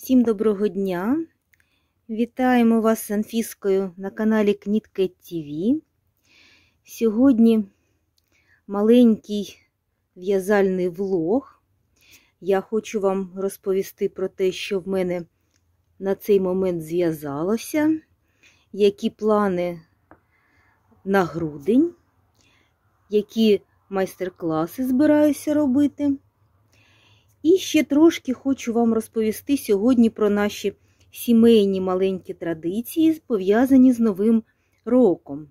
Всім доброго дня! Вітаємо вас з Анфіскою на каналі Knitcat TV. Сьогодні маленький в'язальний влог. Я хочу вам розповісти про те, що в мене на цей момент зв'язалося, які плани на грудень, які майстер-класи збираюся робити. І ще трошки хочу вам розповісти сьогодні про наші сімейні маленькі традиції, пов'язані з Новим роком.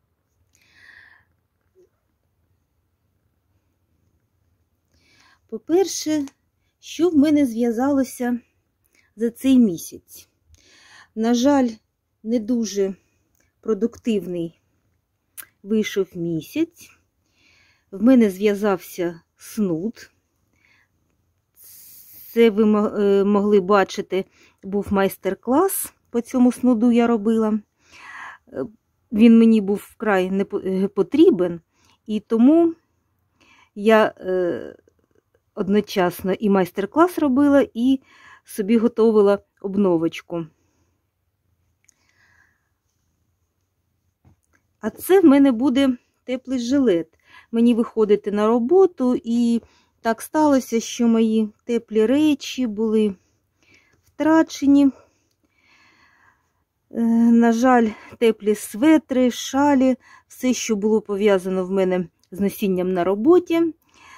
По-перше, що в мене зв'язалося за цей місяць? На жаль, не дуже продуктивний вийшов місяць. В мене зв'язався снуд. Це ви могли бачити, був майстер-клас по цьому снуду я робила. Він мені був вкрай не потрібен, і тому я одночасно і майстер-клас робила, і собі готувала обновочку. А це в мене буде теплий жилет. Мені виходити на роботу, і так сталося, що мої теплі речі були втрачені. На жаль, теплі светри, шалі, все, що було пов'язано в мене з носінням на роботі,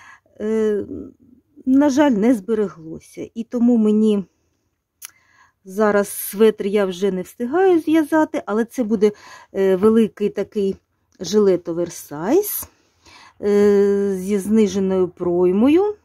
на жаль, не збереглося. І тому мені зараз светр я вже не встигаю зв'язати, але це буде великий такий жилет оверсайз зі зниженою проймою.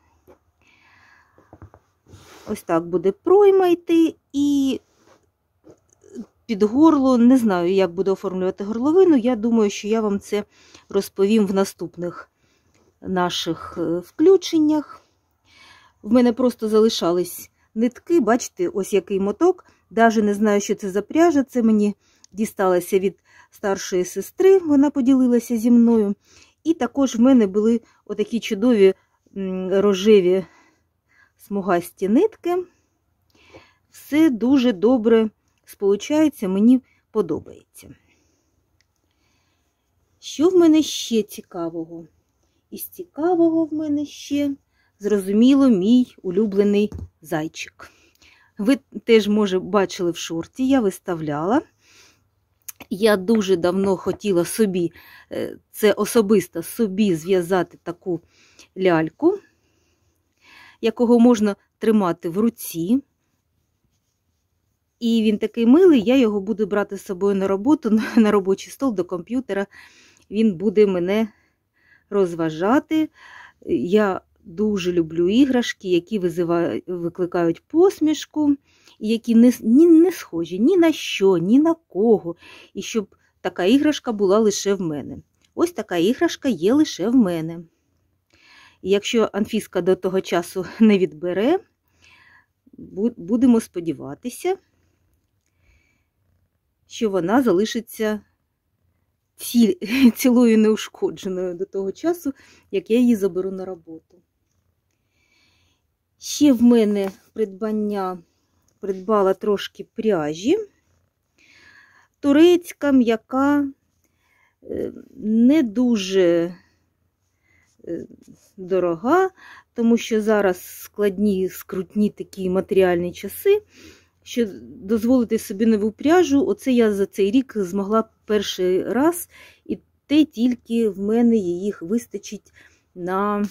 Ось так буде пройма йти, і під горло, не знаю, як буду оформлювати горловину, я думаю, що я вам це розповім в наступних наших включеннях. В мене просто залишались нитки, бачите, ось який моток, навіть не знаю, що це за пряжа, це мені дісталося від старшої сестри, вона поділилася зі мною. І також в мене були отакі чудові рожеві смугасті нитки. Все дуже добре сполучається, мені подобається. Що в мене ще цікавого? Із цікавого в мене ще, зрозуміло, мій улюблений зайчик. Ви теж, може, бачили в шорті, я виставляла. Я дуже давно хотіла собі, це особисто собі зв'язати таку ляльку, якого можна тримати в руці. І він такий милий, я його буду брати з собою на роботу, на робочий стол до комп'ютера. Він буде мене розважати. Я дуже люблю іграшки, які викликають посмішку, і які не схожі ні на що, ні на кого. І щоб така іграшка була лише в мене. Ось така іграшка є лише в мене. І якщо Анфіска до того часу не відбере, будемо сподіватися, що вона залишиться цілою неушкодженою до того часу, як я її заберу на роботу. Ще в мене придбала трошки пряжі. Турецька, м'яка, не дуже дорога, тому що зараз складні, скрутні такі матеріальні часи, що дозволити собі нову пряжу, оце я за цей рік змогла перший раз, і те тільки в мене їх вистачить на,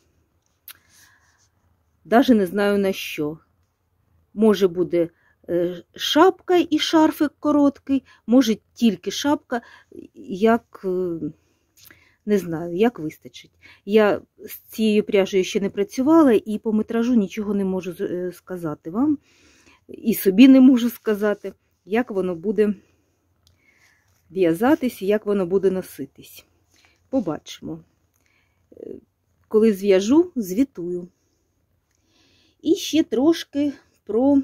навіть не знаю на що. Може буде шапка і шарфик короткий, може тільки шапка, як, не знаю, як вистачить. Я з цією пряжею ще не працювала, і по метражу нічого не можу сказати вам. І собі не можу сказати, як воно буде в'язатись і як воно буде носитись. Побачимо. Коли зв'яжу, звітую. І ще трошки про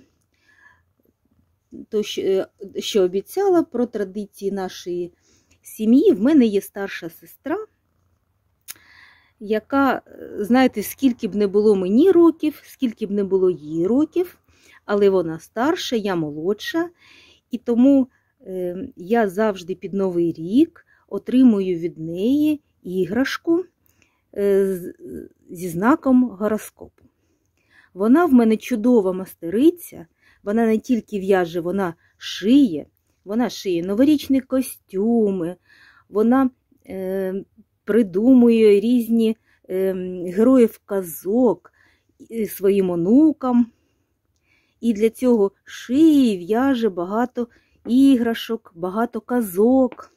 те, що обіцяла, про традиції нашої сім'ї. В мене є старша сестра, яка, знаєте, скільки б не було мені років, скільки б не було їй років, але вона старша, я молодша, і тому я завжди під Новий рік отримую від неї іграшку зі знаком гороскопу. Вона в мене чудова майстериця, вона не тільки в'яже, вона шиє новорічні костюми, вона придумує різні героїв казок своїм онукам. І для цього шиє і в'яже багато іграшок, багато казок.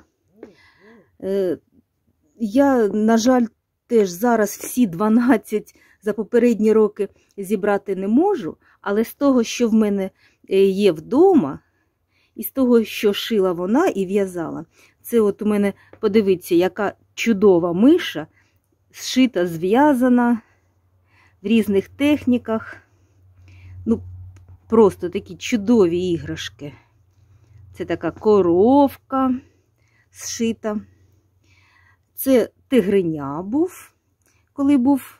Я, на жаль, теж зараз всі 12 за попередні роки зібрати не можу, але з того, що в мене є вдома, і з того, що шила вона і в'язала, це от у мене, подивіться, яка чудова миша, зшита, зв'язана в різних техніках. Ну, просто такі чудові іграшки. Це така коровка зшита. Це тигриня був, коли був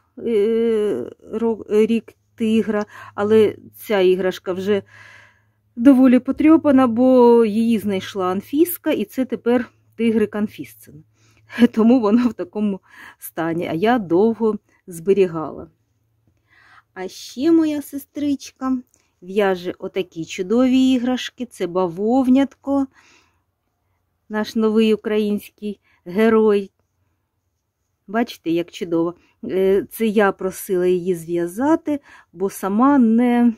рік тигра, але ця іграшка вже доволі потрьопана, бо її знайшла Анфіска, і це тепер тигрик Анфісцин. Тому воно в такому стані, а я довго зберігала. А ще моя сестричка в'яже отакі чудові іграшки. Це бавовнятко, наш новий український герой. Бачите, як чудово. Це я просила її зв'язати, бо сама не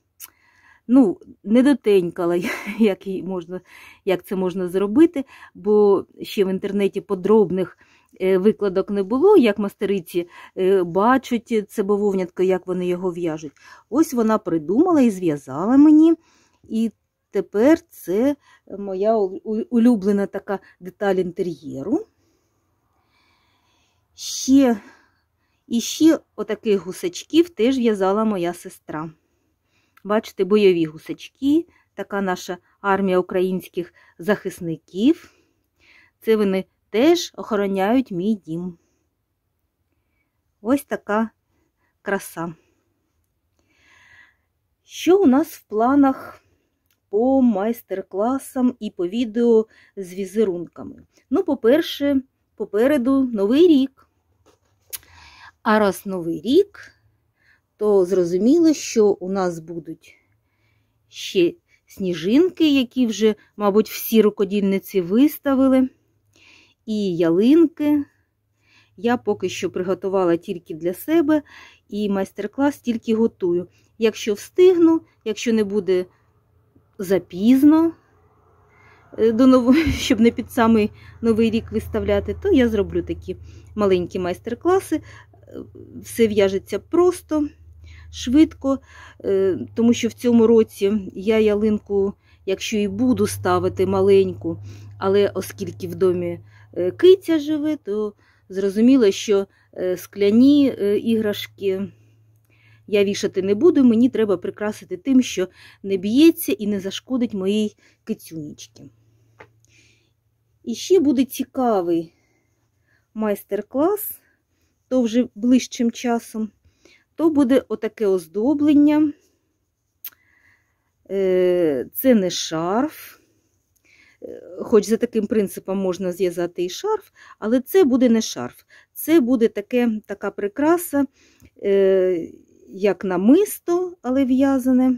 дотенькала, як це можна зробити, бо ще в інтернеті подробних викладок не було, як майстериці бачать це бавовнятко, як вони його в'яжуть. Ось вона придумала і зв'язала мені, і тепер це моя улюблена така деталь інтер'єру. Ще отаких гусачків теж в'язала моя сестра. Бачите, бойові гусачки, така наша армія українських захисників. Це вони теж охороняють мій дім. Ось така краса. Що у нас в планах по майстер-класам і по відео з візерунками? Ну, по-перше, попереду Новий рік. А раз Новий рік, то зрозуміло, що у нас будуть ще сніжинки, які вже, мабуть, всі рукодільниці виставили, і ялинки. Я поки що приготувала тільки для себе, і майстер-клас тільки готую. Якщо встигну, якщо не буде запізно, щоб не під самий Новий рік виставляти, то я зроблю такі маленькі майстер-класи. Все в'яжеться просто, швидко, тому що в цьому році я ялинку, якщо і буду ставити маленьку, але оскільки в домі киця живе, то зрозуміло, що скляні іграшки я вішати не буду, мені треба прикрасити тим, що не б'ється і не зашкодить моїй кицюнечці. І ще буде цікавий майстер-клас, то вже ближчим часом, то буде отаке оздоблення. Це не шарф, хоч за таким принципом можна зв'язати і шарф, але це буде не шарф. Це буде така прикраса, як намисто, але в'язане,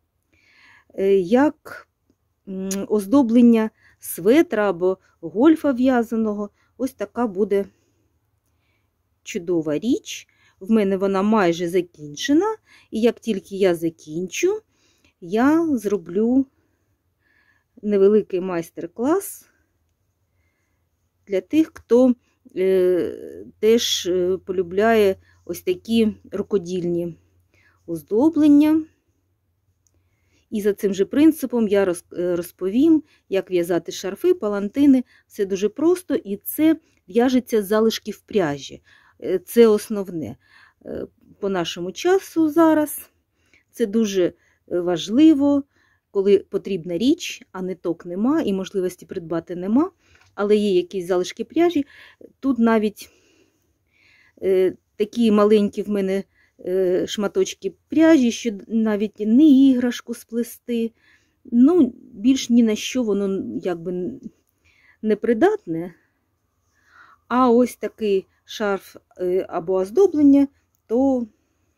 як оздоблення светра або гольфа в'язаного. Ось така буде чудова річ. В мене вона майже закінчена, і як тільки я закінчу, я зроблю невеликий майстер-клас для тих, хто теж полюбляє ось такі рукодільні оздоблення. І за цим же принципом я розповім, як в'язати шарфи, палантини. Все дуже просто, і це в'яжеться з залишків пряжі. Це основне. По нашому часу зараз це дуже важливо, коли потрібна річ, а ниток нема і можливості придбати нема, але є якісь залишки пряжі. Тут навіть такі маленькі в мене шматочки пряжі, що навіть не іграшку сплести. Ну, більш ні на що воно якби не придатне. А ось такий шарф або оздоблення, то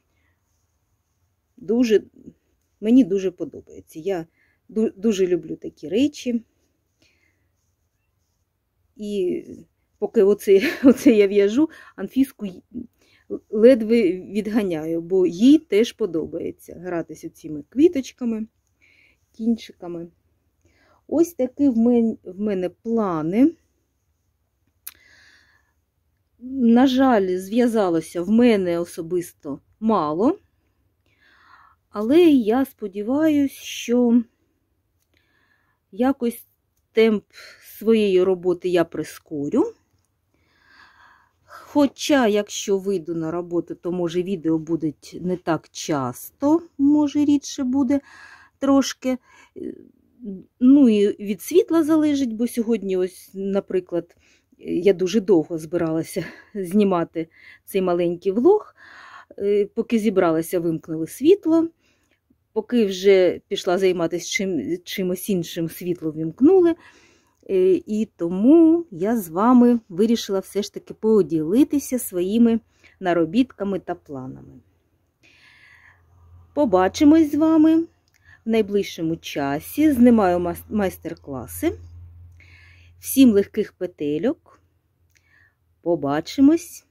мені дуже подобається. Я дуже люблю такі речі. І поки оце я в'яжу, Анфіску ледве відганяю, бо їй теж подобається гратися цими квіточками, кінчиками. Ось такі в мене плани. На жаль, зв'язалося в мене особисто мало, але я сподіваюся, що якось темп своєї роботи я прискорю. Хоча, якщо вийду на роботу, то, може, відео будуть не так часто, може, рідше буде трошки. Ну, і від світла залежить, бо сьогодні, ось, наприклад, я дуже довго збиралася знімати цей маленький влог. Поки зібралася, вимкнули світло. Поки вже пішла займатися чимось іншим, світло вимкнули. І тому я з вами вирішила все ж таки поділитися своїми наробітками та планами. Побачимось з вами в найближчому часі. Знімаю майстер-класи. Всім легких петельок. Побачимось.